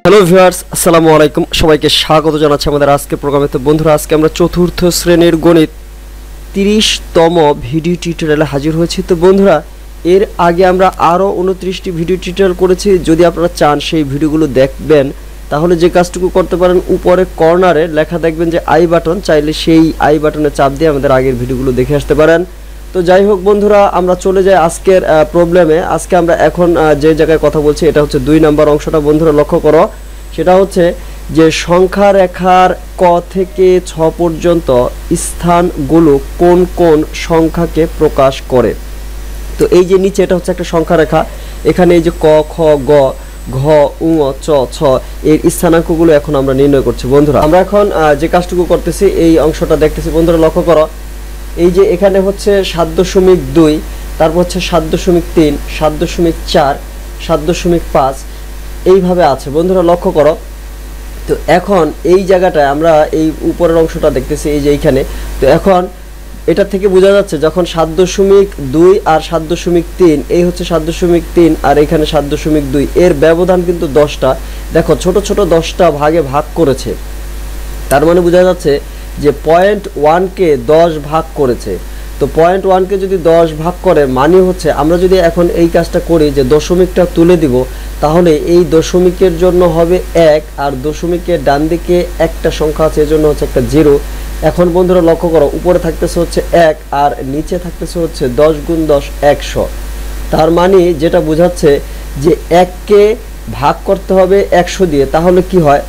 Hello viewers, আসসালামু আলাইকুম। সবাইকে স্বাগত জানাচ্ছি আমাদের আজকে প্রোগ্রামে। তো বন্ধুরা, আজকে আমরা চতুর্থ শ্রেণীর গণিত 30তম ভিডিও টিউটোরিয়ালে হাজির হয়েছি। তো বন্ধুরা, এর আগে আমরা আরও 29টি ভিডিও টিউটোরিয়াল করেছি। যদি আপনারা চান সেই ভিডিওগুলো দেখবেন, তাহলে যে কাজটুকু করতে পারেন, উপরে কর্নারে লেখা দেখবেন যে আই বাটন, চাইলে সেই আই বাটনে চাপ দিয়ে আমাদের আগের ভিডিওগুলো দেখে আসতে পারেন। তো যাই হোক বন্ধুরা, আমরা চলে যাই আজকের প্রবলেমে। আজকে আমরা এখন যে জায়গায় কথা বলছি, এটা হচ্ছে 2 নম্বর অংশটা। বন্ধুরা লক্ষ্য করো, সেটা হচ্ছে যে সংখ্যা রেখার ক থেকে 6 পর্যন্ত স্থানগুলো কোন কোন সংখ্যাকে প্রকাশ করে। তো এই যে নিচে এটা হচ্ছে একটা সংখ্যা রেখা, এখানে এই যে ক, খ, গ, ঘ, উ, চ, ছ এর স্থানাঙ্কগুলো এখন আমরা নির্ণয় করছি। বন্ধুরা, আমরা এখন যে কাজটুকু করতেছি, এই অংশটা দেখতেছি। বন্ধুরা লক্ষ্য করো, এই যে এখানে হচ্ছে 7.2, তারপর হচ্ছে 7.3, 7.4, 7.5 এইভাবে আছে। বন্ধুরা লক্ষ্য করো, তো এখন এই জায়গাটায় আমরা এই উপরের অংশটা দেখতেছি, এই যে এইখানে। তো এখন এটা থেকে বোঝা যাচ্ছে যখন 7.2 আর 7.3, এই হচ্ছে 7.3 আর এখানে 7.2, এর ব্যবধান কিন্তু 10টা। দেখো, ছোট ছোট 10টা ভাগে ভাগ করেছে, তার মানে বোঝা যাচ্ছে যে 0.1কে 10 ভাগ করেছে। তো 0.1কে যদি 10 ভাগ করে, মানে হচ্ছে আমরা যদি এখন এই কাজটা করি যে দশমিকটা তুলে দিব, তাহলে এই দশমিকের জন্য হবে 1, আর দশমিকের ডান দিকে একটা সংখ্যা আছে, এজন্য হচ্ছে একটা 0। এখন বন্ধুরা লক্ষ্য করো, উপরে থাকতেছে হচ্ছে 1 আর নিচে থাকতেছে হচ্ছে 10 গুণ 10 100। তার মানে যেটা বোঝাচ্ছে যে 1কে ভাগ করতে হবে 100 দিয়ে, তাহলে কি হয়,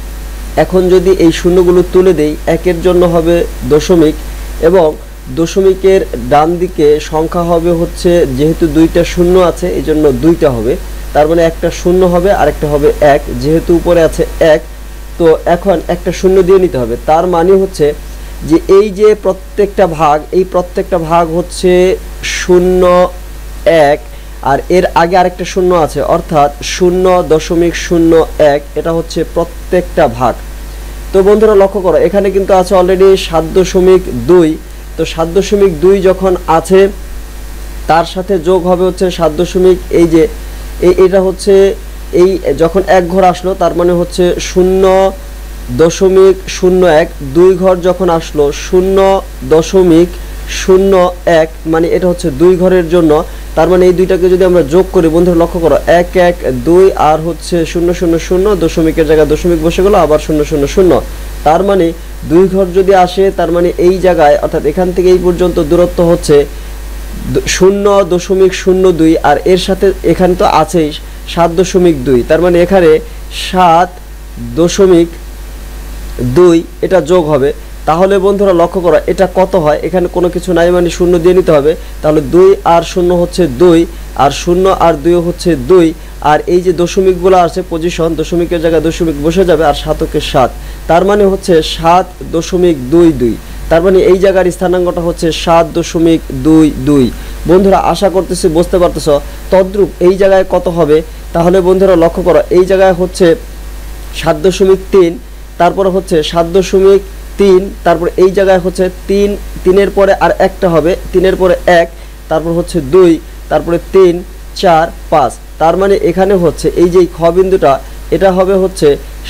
এখন যদি এই শূন্যগুলো তুলে দেই, 1-এর জন্য হবে দশমিক, এবং দশমিকের ডান দিকে সংখ্যা হবে হচ্ছে, যেহেতু 2টা শূন্য আছে এই জন্য 2টা হবে, তার মানে একটা শূন্য হবে আর একটা হবে 1, যেহেতু উপরে আছে 1, তো এখন একটা শূন্য দিয়ে নিতে হবে। তার মানে হচ্ছে যে এই যে প্রত্যেকটা ভাগ, এই প্রত্যেকটা ভাগ হচ্ছে 0, 1, আর এর আগে আরেকটা শূন্য আছে, অর্থাৎ 0.01, এটা হচ্ছে প্রত্যেকটা ভাগ। তো বন্ধুরা লক্ষ্য করো, এখানে কিন্তু আছে অলরেডি 7.2। তো 7.2 যখন আছে, তার সাথে যোগ হবে হচ্ছে 7. এই যে এটা হচ্ছে এই যখন 1 ঘর আসলো, তার মানে হচ্ছে 0.01, 2 ঘর যখন আসলো 0.01, মানে এটা হচ্ছে 2 ঘরের জন্য। তার মানে এই দুইটাকে যদি আমরা যোগ করি, বন্ধুরা লক্ষ্য করো, 1 1 2 আর হচ্ছে 0 0 0, দশমিকের জায়গায় দশমিক বসে গেল, আবার 0 0 0। তার মানে 2 ঘর যদি আসে, তার মানে এই জায়গায় অর্থাৎ এখান থেকে এই পর্যন্ত দূরত্ব হচ্ছে 0.02, আর এর সাথে এখানে তো আছেই 7.2, তার মানে এখানে 7.2 এটা যোগ হবে। তাহলে বন্ধুরা লক্ষ্য করো, এটা কত হয়, এখানে কোনো কিছু নাই, মানে 0 দিয়ে নিতে হবে। তাহলে 2 আর 0 হচ্ছে 2, আর 0 আর 2 হচ্ছে 2, আর এই যে দশমিকগুলো আছে পজিশন, দশমিকের জায়গায় দশমিক বসে যাবে, আর 7 7, তার মানে হচ্ছে 7.22। তার মানে এই জায়গার স্থানাঙ্কটা হচ্ছে 7.22। বন্ধুরা আশা করতেছি বুঝতে পারতেছ। তদ্রূপ এই জায়গায় কত হবে, তাহলে বন্ধুরা লক্ষ্য করো, এই জায়গায় হচ্ছে 7.3, তারপরে হচ্ছে 7.3, তারপর এই জায়গায় হচ্ছে 3, 3-এর পরে আর একটা হবে, 3-এর পরে 1, তারপর হচ্ছে 2, তারপরে 3 4 5। তার মানে এখানে হচ্ছে এই যে খ বিন্দুটা, এটা হবে হচ্ছে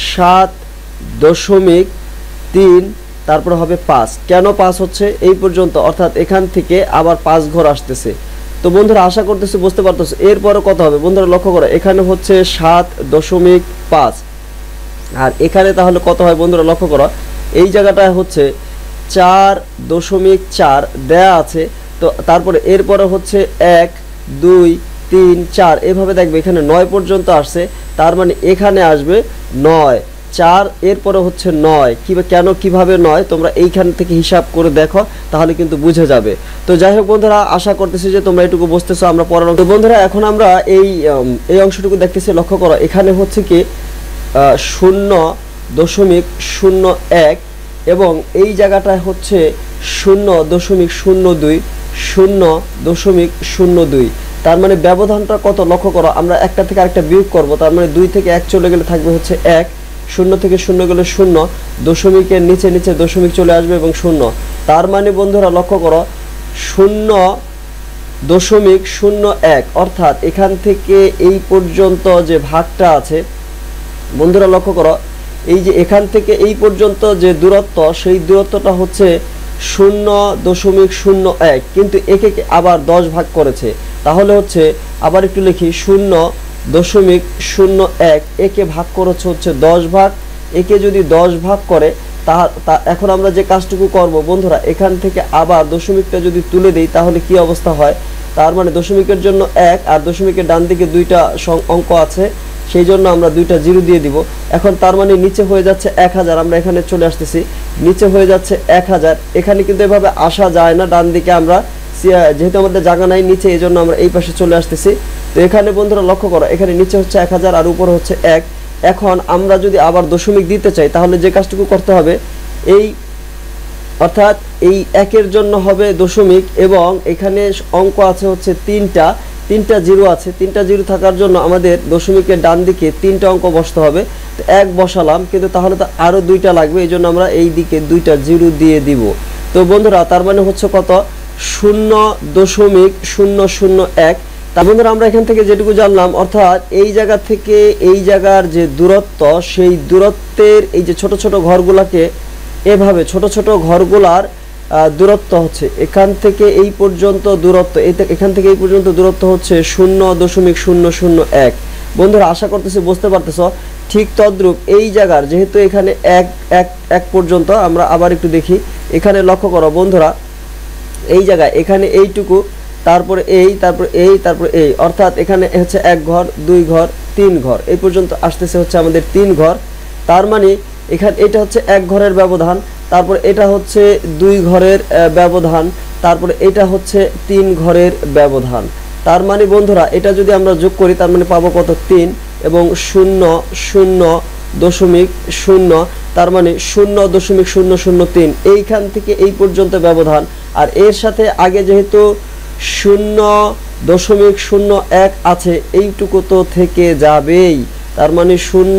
7.3, তারপরে হবে 5। কেন 5 হচ্ছে এই পর্যন্ত, অর্থাৎ এখান থেকে আবার 5 ঘর আসতেছে। তো বন্ধুরা আশা করতেছি বুঝতে পারতেছো। এরপরে কত হবে, বন্ধুরা লক্ষ্য করো, এখানে হচ্ছে 7.5, আর এখানে তাহলে কত হয়, বন্ধুরা লক্ষ্য করো, এই জায়গাটায় হচ্ছে 4.4 দেয়া আছে। তো তারপরে এরপরে হচ্ছে 1 2 3 4, এভাবে দেখবে এখানে 9 পর্যন্ত আসছে, তার মানে এখানে আসবে 9 4, এরপরে হচ্ছে 9। কেন কিভাবে 9, তোমরা এইখান থেকে হিসাব করে দেখো, তাহলে কিন্তু বুঝে যাবে। তো যাই হোক বন্ধুরা, আশা করতেছি যে তোমরা এটুকু বুঝতেছো। আমরা পরের অংশ, বন্ধুরা এখন আমরা এই অংশটুকু দেখতেছি। লক্ষ্য করো, এখানে হচ্ছে কি 0.01, এবং এই জায়গাটায় হচ্ছে 0.02, 0.02। তার মানে ব্যবধানটা কত, লক্ষ্য করো, আমরা একটা থেকে আরেকটা বিয়োগ করব, তার মানে 2 থেকে 1 চলে গেলে থাকবে হচ্ছে 1, 0 থেকে 0 গেলে 0, দশমিকের নিচে নিচে দশমিক চলে আসবে এবং 0। তার মানে বন্ধুরা লক্ষ্য করো, 0.01, অর্থাৎ এখান থেকে এই পর্যন্ত যে ভাগটা আছে, বন্ধুরা লক্ষ্য করো, এই যে এখান থেকে এই পর্যন্ত যে দূরত্ব, সেই দূরত্বটা হচ্ছে 0.01, কিন্তু একে আবার 10 ভাগ করেছে। তাহলে হচ্ছে আবার একটু লিখি, 0.01 একে ভাগ করেছে হচ্ছে 10 ভাগ। একে যদি 10 ভাগ করে তা এখন আমরা যে কাজটুকু করব বন্ধুরা, এখান থেকে আবার দশমিকটা যদি তুলে দিই তাহলে কি অবস্থা হয়। তার মানে দশমিকের জন্য 1 আর দশমিকের ডান দিকে দুইটা অঙ্ক আছে, সেই জন্য আমরা দুইটা জিরো দিয়ে দিব। এখন তার মানে নিচে হয়ে যাচ্ছে 1000, আমরা এখানে চলে আসতেছি, নিচে হয়ে যাচ্ছে 1000। এখানে কিন্তু এভাবে আসা যায় না, ডান দিকে আমরা যেহেতু আমাদের জায়গা নাই নিচে, এই জন্য আমরা এই পাশে চলে আসতেছি। তো এখানে বন্ধুরা লক্ষ্য করো, এখানে নিচে হচ্ছে 1000 আর উপরে হচ্ছে 1। এখন আমরা যদি আবার দশমিক দিতে চাই তাহলে যে কাজটুকু করতে হবে, এই অর্থাৎ এই 1-এর জন্য হবে দশমিক, এবং এখানে অঙ্ক আছে হচ্ছে তিনটা জিরো আছে। তিনটা জিরো থাকার জন্য আমাদের দশমিকের ডান দিকে 3টা অঙ্ক বসতে হবে। তো 1 বসালাম, কিন্তু তাহলে তো আরও 2টা লাগবে, এই জন্য আমরা এই দিকে 2টা জিরো দিয়ে দিব। তো বন্ধুরা তার মানে হচ্ছে কত, 0.001। তা বন্ধুরা আমরা এখান থেকে যেটুকু জানলাম, অর্থাৎ এই জায়গা থেকে এই জায়গার যে দূরত্ব, সেই দূরত্বের এই যে ছোট ছোট ঘরগুলাকে এভাবে ছোট ছোট ঘরগুলার দূরত্ব হচ্ছে এখান থেকে এই পর্যন্ত দূরত্ব, এখান থেকে এই পর্যন্ত দূরত্ব হচ্ছে 0.001। বন্ধুরা আশা করতেছি বুঝতে পারতেছ। ঠিক তদ্রূপ এই জায়গার যেহেতু এখানে এক পর্যন্ত, আমরা আবার একটু দেখি, এখানে লক্ষ্য করো বন্ধুরা, এই জায়গায় এখানে এইটুকু, তারপরে এই, তারপর এই, তারপর এই, অর্থাৎ এখানে হচ্ছে 1 ঘর, 2 ঘর, 3 ঘর, এই পর্যন্ত আসতেছে হচ্ছে আমাদের 3 ঘর। তার মানে এখানে এটা হচ্ছে 1 ঘরের ব্যবধান, তারপর এটা হচ্ছে 2 ঘরের ব্যবধান, তারপরে এটা হচ্ছে 3 ঘরের ব্যবধান। তার মানে বন্ধুরা এটা যদি আমরা যোগ করি তার মানে পাবো কত, 3 এবং 0.0.0, তার মানে 0.003। এইখান থেকে এই পর্যন্ত ব্যবধান, আর এর সাথে আগে যেহেতু 0.01 আছে, এইটুকু তো থেকে যাবেই। তার মানে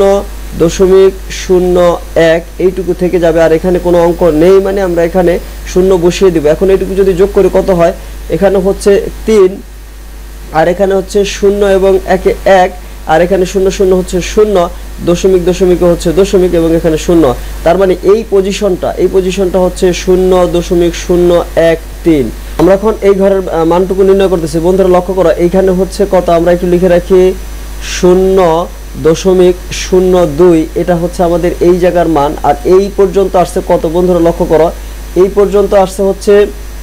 0.01 এইটুকু থেকে যাবে, আর এখানে কোনো অঙ্ক নেই, মানে আমরা এখানে 0 বসিয়ে দিব। এখন এইটুকু যদি যোগ করি কত হয়, এখানে হচ্ছে 3, আর এখানে হচ্ছে 0 এবং 1, আর এখানে 0 হচ্ছে 0, দশমিক দশমিকে হচ্ছে দশমিক, এবং এখানে 0। তার মানে এই পজিশনটা হচ্ছে 0.013। আমরা এখন এই ঘরের মানটুকু নির্ণয় করতেছি। বন্ধুরা লক্ষ্য করো, এইখানে হচ্ছে কত, আমরা একটু লিখে রাখি 0.02, এটা হচ্ছে আমাদের এই জায়গার মান। আর এই পর্যন্ত আসছে কত বন্ধুরা লক্ষ্য করো, এই পর্যন্ত আসছে হচ্ছে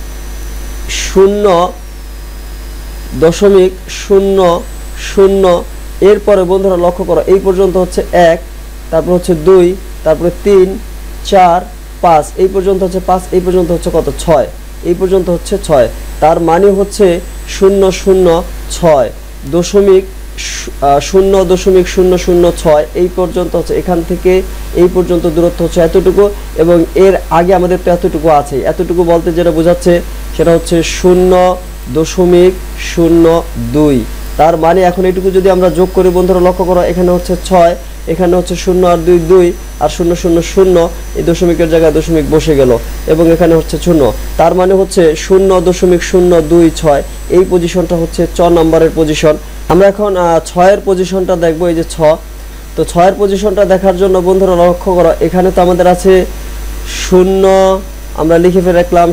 0.00। এরপরে বন্ধুরা লক্ষ্য করো, এই পর্যন্ত হচ্ছে 1, তারপর হচ্ছে 2, তারপরে 3, 4, 5, এই পর্যন্ত হচ্ছে 5, এই পর্যন্ত হচ্ছে কত, 6, এই পর্যন্ত হচ্ছে 6। তার মানে হচ্ছে 0.006 এই পর্যন্ত হচ্ছে, এখান থেকে এই পর্যন্ত দূরত্ব হচ্ছে এতটুকু, এবং এর আগে আমাদের তো এতটুকু আছে। এতটুকু বলতে যেটা বোঝাচ্ছে সেটা হচ্ছে 0.02। তার মানে এখন এইটুকু যদি আমরা যোগ করি বন্ধুরা লক্ষ্য করো, এখানে হচ্ছে 6, এখানে হচ্ছে 0 আর 2 2, আর 0.00, এই দশমিকের জায়গায় দশমিক বসে গেল, এবং এখানে হচ্ছে 0। তার মানে হচ্ছে 0.026, এই পজিশনটা হচ্ছে 6 নম্বরের পজিশন। আমরা এখন 6-এর পজিশনটা দেখবো, এই যে 6। তো 6-এর পজিশনটা দেখার জন্য বন্ধুরা লক্ষ্য করো, এখানে তো আমাদের আছে 0, আমরা লিখে ফেলে রাখলাম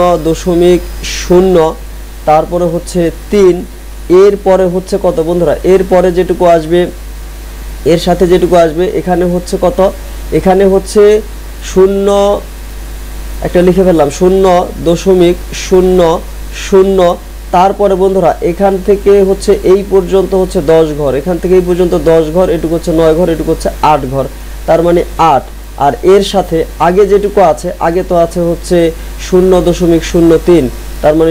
0.0, তারপরে হচ্ছে 3, এরপরে হচ্ছে কত বন্ধুরা, এরপরে যেটুকু আসবে, এর সাথে যেটুকু আসবে, এখানে হচ্ছে কত, এখানে হচ্ছে 0, একটা লিখে ফেললাম 0.00। তারপরে বন্ধুরা এখান থেকে হচ্ছে এই পর্যন্ত হচ্ছে 10 ঘর, এখান থেকে এই পর্যন্ত 10 ঘর, এটুকু হচ্ছে 9 ঘর, এটুকু হচ্ছে 8 ঘর, তার মানে 8। আর এর সাথে আগে যেটুকু আছে, আগে তো আছে হচ্ছে 0.03, তার মানে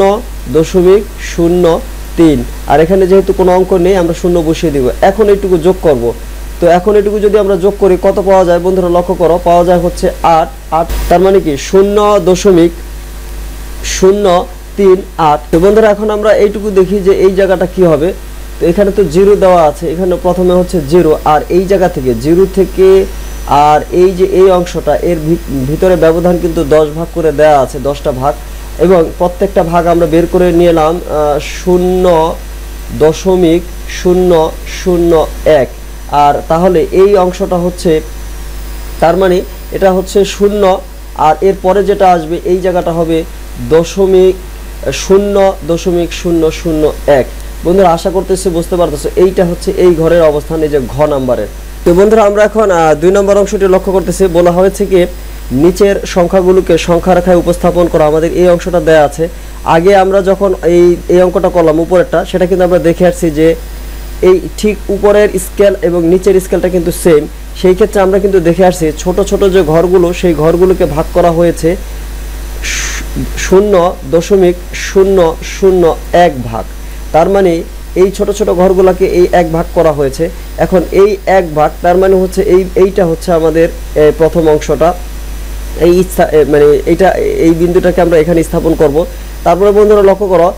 0.03। আর এখানে যেহেতু কোনো অঙ্ক নেই, আমরা 0 বসিয়ে দিব। এখন এইটুকু যোগ করব। তো এখন এটুকু যদি আমরা যোগ করি কত পাওয়া যায় বন্ধুরা লক্ষ্য করো, পাওয়া যায় হচ্ছে 8। তার মানে কি 0.038। তো বন্ধুরা এখন আমরা এইটুকু দেখি যে এই জায়গাটা কি হবে। তো এখানে তো 0 দেওয়া আছে, এখানে প্রথমে হচ্ছে 0, আর এই জায়গা থেকে 0 থেকে আর এই যে এই অংশটা, এর ভিতরে ব্যবধান কিন্তু 10 ভাগ করে দেওয়া আছে, 10টা ভাগ, এবং প্রত্যেকটা ভাগ আমরা বের করে নিলাম 0.001। আর তাহলে এই অংশটা হচ্ছে, তার মানে এটা হচ্ছে 0, আর এরপরে যেটা আসবে এই জায়গাটা হবে 0.00001। বন্ধুরা আশা করতেছি বুঝতে পারতেছো, এইটা হচ্ছে এই ঘরের অবস্থান, এই যে ঘ নাম্বারের। তো বন্ধুরা আমরা এখন 2 নম্বর অংশটি লক্ষ্য করতেছি। বলা হয়েছে কি নিচের সংখ্যাগুলোকে সংখ্যা রেখায় উপস্থাপন করা। আমাদের এই অংশটা দেয়া আছে। আগে আমরা যখন এই অঙ্কটা করলাম উপরেরটা, সেটা কিন্তু আমরা দেখে আসছি যে এই ঠিক উপরের স্কেল এবং নিচের স্কেলটা কিন্তু সেম। সেই ক্ষেত্রে আমরা কিন্তু দেখে আসছি ছোট ছোট যে ঘরগুলো, সেই ঘরগুলোকে ভাগ করা হয়েছে 0.001 ভাগ। তার মানে এই ছোট ছোট ঘরগুলোকে এই 1 ভাগ করা হয়েছে। এখন এই 1 ভাগ, তার মানে হচ্ছে এইটা হচ্ছে আমাদের প্রথম অংশটা। মানে এই বিন্দুটাকে আমরা এখানে স্থাপন করব। তারপরে বন্ধুরা লক্ষ্য করো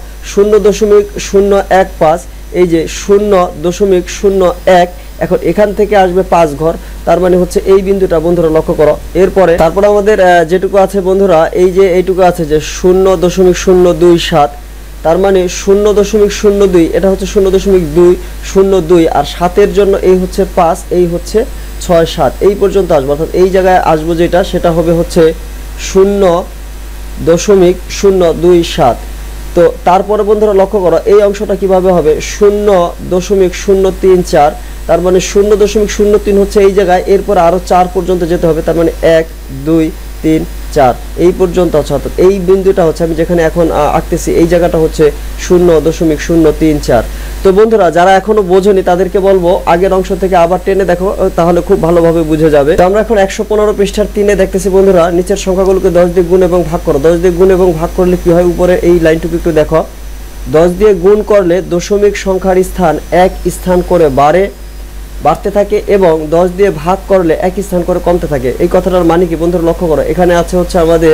0.015, এই যে 0.01। এখন এখান থেকে আসবে 5 ঘর, তার মানে হচ্ছে এই বিন্দুটা বন্ধুরা লক্ষ্য করো। এরপরে তারপরে আমাদের যেটুকু আছে বন্ধুরা, এই যে এইটুকু আছে যে 0.027, তার মানে 0.02, এটা হচ্ছে 0.202, আর 7-এর জন্য এই হচ্ছে 5, এই হচ্ছে 6, 7 এই পর্যন্ত আসবে। অর্থাৎ এই জায়গায় আসবো যেটা, সেটা হবে হচ্ছে 0.027। তো তারপরে বন্ধুরা লক্ষ্য করো এই অংশটা কিভাবে হবে, 0.034, তার মানে 0.03 হচ্ছে এই জায়গায়, এরপর আরো 4 পর্যন্ত যেতে হবে, তার মানে 1 2 3 4 এই পর্যন্ত আছে। অর্থাৎ এই বিন্দুটা হচ্ছে আমি যেখানে এখন আঁকতেছি, এই জায়গাটা হচ্ছে 0.034। তো বন্ধুরা যারা এখনো বোঝেনি তাদেরকে বলবো আগের অংশ থেকে আবার টেনে দেখো, তাহলে খুব ভালোভাবে বুঝে যাবে। তো আমরা এখন 115 পৃষ্ঠার 3-এ দেখতেছি বন্ধুরা, নিচের সংখ্যাগুলোকে 10 দিয়ে গুণ এবং ভাগ করো। 10 দিয়ে গুণ এবং ভাগ করলে কি হয়, উপরে এই লাইনটুকু একটু দেখো। 10 দিয়ে গুণ করলে দশমিক সংখ্যার স্থান 1 স্থান করে বাড়তে থাকে এবং 10 দিয়ে ভাগ করলে 1 স্থান করে কমতে থাকে। এই কথাটার মানে কি বন্ধুরা লক্ষ্য করো, এখানে আছে হচ্ছে আমাদের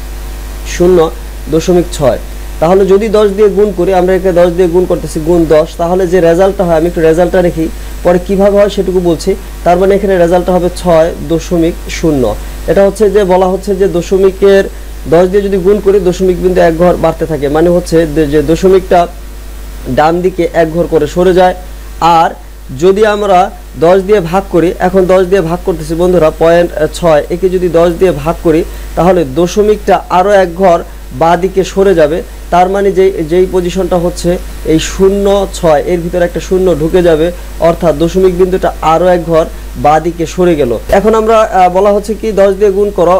0.6। তাহলে যদি 10 দিয়ে গুণ করি, আমরা একে 10 দিয়ে গুণ করতেছি, গুণ 10, তাহলে যে রেজাল্টটা হয়, আমি একটু রেজাল্টটা রেখি, পরে কিভাবে হয় সেটুকু বলছি। তার মানে এখানে রেজাল্টটা হবে 6.0। এটা হচ্ছে যে বলা হচ্ছে যে দশমিকের 10 দিয়ে যদি গুণ করি, দশমিক বিন্দু 1 ঘর বাড়তে থাকে, মানে হচ্ছে যে দশমিকটা ডান দিকে 1 ঘর করে সরে যায়। আর যদি আমরা 10 দিয়ে ভাগ করি, এখন 10 দিয়ে ভাগ করতেছি বন্ধুরা 0.6, একে যদি 10 দিয়ে ভাগ করি, তাহলে দশমিকটা আরও 1 ঘর বাঁ দিকে সরে যাবে। তার মানে যেই পজিশনটা হচ্ছে এই 0.6, এর ভিতরে একটা 0 ঢুকে যাবে, অর্থাৎ দশমিক বিন্দুটা আরও 1 ঘর বাঁ দিকে সরে গেল। এখন আমরা বলা হচ্ছে কি 10 দিয়ে গুণ করো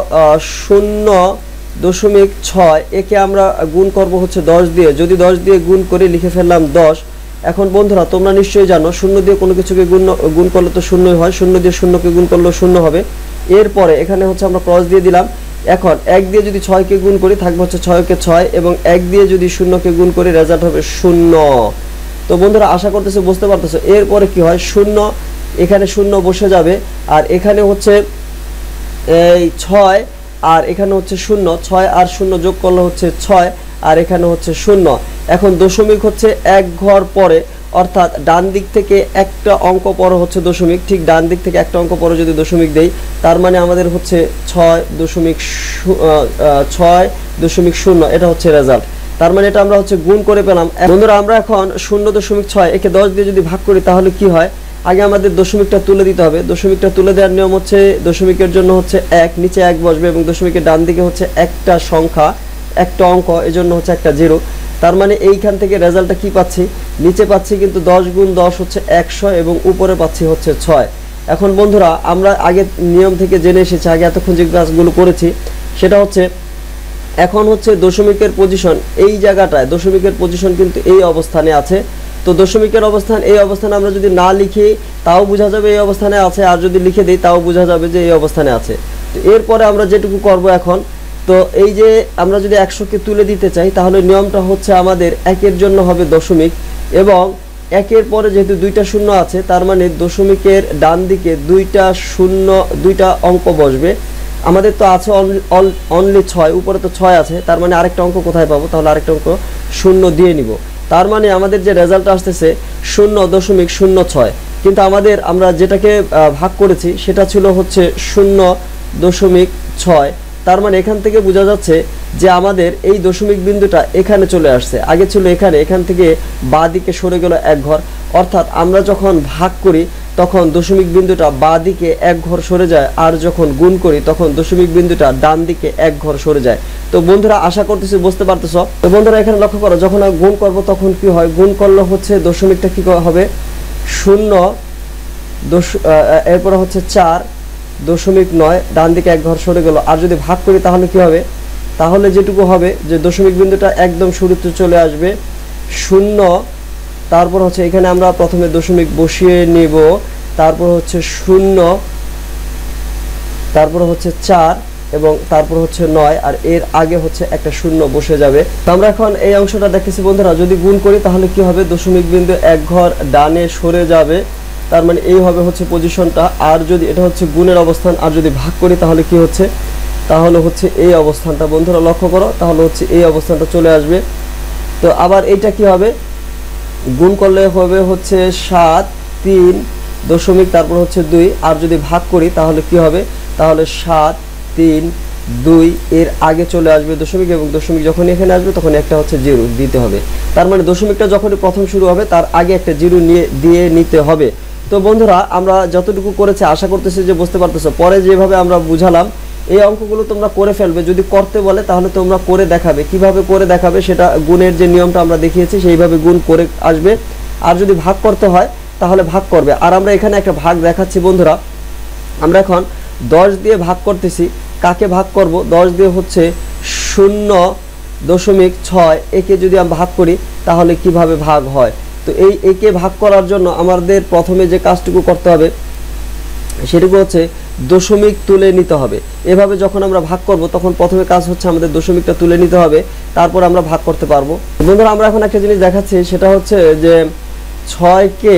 0.6, একে আমরা গুণ করব হচ্ছে 10 দিয়ে। যদি 10 দিয়ে গুণ করে লিখে ফেললাম 10। এখন বন্ধুরা তোমরা নিশ্চয়ই জানো 0 দিয়ে কোনো কিছুকে গুণ করলে তো 0ই হয়, 0 দিয়ে 0কে গুণ করলেও 0 হবে। এরপরে এখানে হচ্ছে আমরা ক্রস দিয়ে দিলাম। এখন 1 দিয়ে যদি 6কে গুণ করি, থাকবে হচ্ছে 6কে 6, এবং 1 দিয়ে যদি 0কে গুণ করি, রেজাল্ট হবে 0। তো বন্ধুরা আশা করতেছে বুঝতে পারতেছো। এরপরে কি হয়, 0, এখানে 0 বসে যাবে, আর এখানে হচ্ছে এই 6, আর এখানে হচ্ছে 0, 6 আর 0 যোগ করলে হচ্ছে 6, আর এখানে হচ্ছে 0। এখন দশমিক হচ্ছে 1 ঘর পরে, অর্থাৎ ডান দিক থেকে একটা অঙ্ক পরে হচ্ছে দশমিক, ঠিক ডান দিক থেকে একটা অঙ্ক পরে যদি দশমিক দেই, তার মানে আমাদের হচ্ছে 6.0, এটা হচ্ছে রেজাল্ট। তার মানে এটা আমরা হচ্ছে গুণ করে পেলাম। বন্ধুরা আমরা এখন 0.6, একে 10 দিয়ে যদি ভাগ করি, তাহলে কি হয়, আগে আমাদের দশমিকটা তুলে দিতে হবে। দশমিকটা তুলে দেওয়ার নিয়ম হচ্ছে দশমিকের জন্য হচ্ছে 1, নিচে 1 বসবে, এবং দশমিকের ডান দিকে হচ্ছে একটা সংখ্যা, একটা অঙ্ক, এজন্য হচ্ছে একটা 0। তার মানে এইখান থেকে রেজাল্টটা কি পাচ্ছি, নিচে পাচ্ছি কিন্তু 10 গুণ 10 হচ্ছে 100, এবং উপরে পাচ্ছি হচ্ছে 6। এখন বন্ধুরা আমরা আগে নিয়ম থেকে জেনে এসেছি, আগে এতক্ষণ যে ক্লাসগুলো করেছি, সেটা হচ্ছে এখন হচ্ছে দশমিকের পজিশন এই জায়গাটায়, দশমিকের পজিশন কিন্তু এই অবস্থানে আছে। তো দশমিকের অবস্থান এই অবস্থানে আমরা যদি না লিখি তাও বোঝা যাবে এই অবস্থানে আছে, আর যদি লিখে দিই তাও বোঝা যাবে যে এই অবস্থানে আছে। তো এরপরে আমরা যেটুকু করব এখন, তো এই যে আমরা যদি 100কে তুলে দিতে চাই, তাহলে নিয়মটা হচ্ছে আমাদের 1-এর জন্য হবে দশমিক, এবং 1-এর পরে যেহেতু 2টা 0 আছে, তার মানে দশমিকের ডান দিকে 2টা অঙ্ক বসবে। আমাদের তো আছে অনলি 6, উপরে তো 6 আছে, তার মানে আরেকটা অঙ্ক কোথায় পাবো, তাহলে আরেকটা অঙ্ক 0 দিয়ে নিব। তার মানে আমাদের যে রেজাল্ট আসতেছে 0.06, কিন্তু আমরা যেটাকে ভাগ করেছি সেটা ছিল হচ্ছে 0.6। তার মানে এখান থেকে বোঝা যাচ্ছে যে আমাদের এই দশমিক বিন্দুটা এখানে চলে আসছে, আগে ছিল এখানে, এখান থেকে বাঁ দিকে সরে গেল 1 ঘর। অর্থাৎ আমরা যখন ভাগ করি তখন দশমিক বিন্দুটা বাঁ দিকে এক ঘর সরে যায়, আর যখন গুণ করি তখন দশমিক বিন্দুটা ডান দিকে এক ঘর সরে যায়। তো বন্ধুরা আশা করতেছি বুঝতে পারতেছ। তো বন্ধুরা এখানে লক্ষ্য করো, যখন আমি গুণ করব তখন কি হয়, গুণ করলে হচ্ছে দশমিকটা কি হবে 0 এরপরে হচ্ছে 4.9 ডান দিকে এক ঘর সরে গেল। আর যদি ভাগ করি তাহলে কি হবে, তাহলে যেটুকু হবে যে দশমিক বিন্দুটা একদম শুরুতে চলে আসবে 0, তারপর হচ্ছে এখানে আমরা প্রথমে দশমিক বসিয়ে নেব, তারপর হচ্ছে 0, তারপর হচ্ছে 4 এবং তারপর হচ্ছে 9, আর এর আগে হচ্ছে একটা 0 বসে যাবে। তো আমরা এখন এই অংশটা দেখতেছি বন্ধুরা, যদি গুণ করি তাহলে কি হবে, দশমিক বিন্দু এক ঘর ডানে সরে যাবে, তার মানে এই হবে হচ্ছে পজিশনটা। আর যদি এটা হচ্ছে গুণের অবস্থান, আর যদি ভাগ করি তাহলে কি হচ্ছে, তাহলে হচ্ছে এই অবস্থানটা বন্ধুরা লক্ষ্য করো, তাহলে হচ্ছে এই অবস্থানটা চলে আসবে। তো আবার এইটা কি হবে, গুণ করলে হবে হচ্ছে 7, 3 দশমিক তারপর হচ্ছে 2, আর যদি ভাগ করি তাহলে কি হবে, তাহলে 7, 3, 2 এর আগে চলে আসবে দশমিক, এবং দশমিক যখন এখানে আসবে তখন একটা হচ্ছে 0 দিতে হবে। তার মানে দশমিকটা যখনই প্রথম শুরু হবে তার আগে একটা 0 দিয়ে নিতে হবে। তো বন্ধুরা আমরা যতটুকু করেছি আশা করতেছি যে বুঝতে পারতেছো। পরে যেভাবে আমরা বুঝালাম এই অঙ্কগুলো তোমরা করে ফেলবে, যদি করতে বলে তাহলে তোমরা করে দেখাবে। কিভাবে করে দেখাবে সেটা গুণের যে নিয়মটা আমরা দেখিয়েছি সেইভাবে গুণ করে আসবে, আর যদি ভাগ করতে হয় তাহলে ভাগ করবে। আর আমরা এখানে একটা ভাগ দেখাচ্ছি বন্ধুরা, আমরা এখন 10 দিয়ে ভাগ করতেছি। কাকে ভাগ করব, 10 দিয়ে হচ্ছে 0.6 একে যদি আমরা ভাগ করি তাহলে কিভাবে ভাগ হয়। তো এই একে ভাগ করার জন্য আমাদের প্রথমে যে কাজটুকু করতে হবে সেটুকু হচ্ছে দশমিক তুলে নিতে হবে। এভাবে যখন আমরা ভাগ করব তখন প্রথমে কাজ হচ্ছে আমাদের দশমিকটা তুলে নিতে হবে, তারপর আমরা ভাগ করতে পারবো। বন্ধুরা আমরা এখন একটা জিনিস দেখাচ্ছি, সেটা হচ্ছে যে 6কে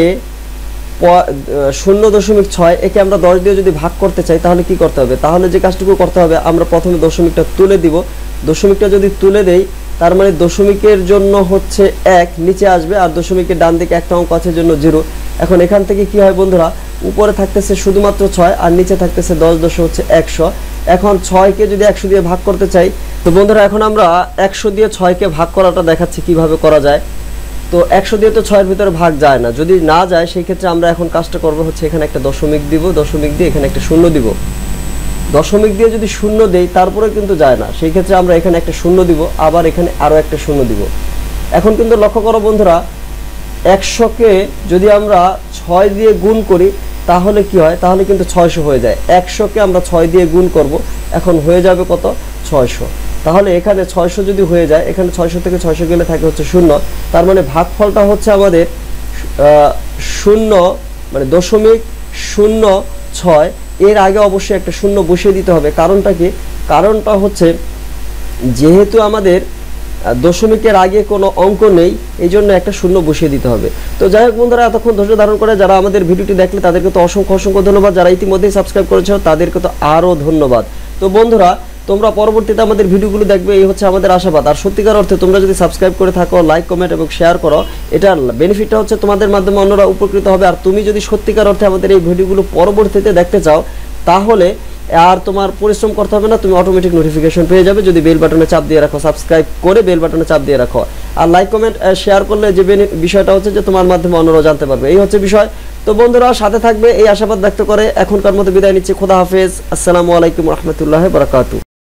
0.6 একে আমরা 10 দিয়ে যদি ভাগ করতে চাই তাহলে কি করতে হবে, তাহলে যে কাজটুকু করতে হবে আমরা প্রথমে দশমিকটা তুলে দিব। দশমিকটা যদি তুলে দেই তার মানে দশমিকের জন্য হচ্ছে 1 নিচে আসবে, আর দশমিকের ডান দিকে একটা অঙ্ক আছে জন্য 0। এখন এখান থেকে কি হয় বন্ধুরা, উপরে থাকতেছে শুধুমাত্র 6 আর নিচে থাকতেছে 10 হচ্ছে 100। এখন 6কে যদি 100 দিয়ে ভাগ করতে চাই, তো বন্ধুরা এখন আমরা 100 দিয়ে 6কে ভাগ করাটা দেখাচ্ছি কিভাবে করা যায়। তো 100 দিয়ে তো 6-এর ভিতরে ভাগ যায় না, যদি না যায় সেই ক্ষেত্রে আমরা এখন কাজটা করব হচ্ছে এখানে একটা দশমিক দিব, দশমিক দিয়ে এখানে একটা 0 দিব। দশমিক দিয়ে যদি 0 দেই তারপরে কিন্তু যায় না, সেই ক্ষেত্রে আমরা এখানে একটা 0 দিব, আবার এখানে আরও একটা 0 দিব। এখন কিন্তু লক্ষ্য করো বন্ধুরা, 100কে যদি আমরা 6 দিয়ে গুণ করি তাহলে কি হয়, তাহলে কিন্তু 600 হয়ে যায়। 100কে আমরা 6 দিয়ে গুণ করব, এখন হয়ে যাবে কত, 600। তাহলে এখানে 600 যদি হয়ে যায়, এখানে 600 থেকে 600 গেলে থাকে হচ্ছে 0, তার মানে ভাগফলটা হচ্ছে আমাদের 0 মানে 0.06। এর আগে অবশ্যই একটা 0 বসিয়ে দিতে হবে। কারণটা কি, কারণটা হচ্ছে যেহেতু আমাদের দশমিকের আগে কোনো অঙ্ক নেই, এই জন্য একটা 0 বসিয়ে দিতে হবে। তো যাই হোক বন্ধুরা, এতক্ষণ ধৈর্য ধারণ করে যারা আমাদের ভিডিওটি দেখলে তাদেরকে তো অসংখ্য ধন্যবাদ, যারা ইতিমধ্যেই সাবস্ক্রাইব করেছো তাদেরকে তো আরও ধন্যবাদ। তো বন্ধুরা তোমরা পরবর্তীতে আমাদের ভিডিওগুলো দেখবে, এই হচ্ছে আমাদের আশাবাদ। আর সত্যিকার অর্থে তোমরা যদি সাবস্ক্রাইব করে থাকো, লাইক কমেন্ট এবং শেয়ার করো, এটার বেনিফিটটা হচ্ছে তোমাদের মাধ্যমে অন্যরা উপকৃত হবে। আর তুমি যদি সত্যিকার অর্থে আমাদের এই ভিডিওগুলো পরবর্তীতে দেখতে চাও তাহলে আর তোমার পরিশ্রম করতে হবে না, তুমি অটোমেটিক নোটিফিকেশন পেয়ে যাবে যদি বেল বাটনে চাপ দিয়ে রাখো, সাবস্ক্রাইব করে বেল বাটনে চাপ দিয়ে রাখো। আর লাইক কমেন্ট শেয়ার করলে যে বিষয়টা হচ্ছে যে তোমার মাধ্যমে অন্যরা জানতে পারবে, এই হচ্ছে বিষয়। তো বন্ধুরা সাথে থাকবে এই আশাবাদ ব্যক্ত করে এখনকার মতো বিদায় নিচ্ছি। খোদা হাফেজ, আসসালামু আলাইকুম রহমতুল্লাহ বারাকাতুহু।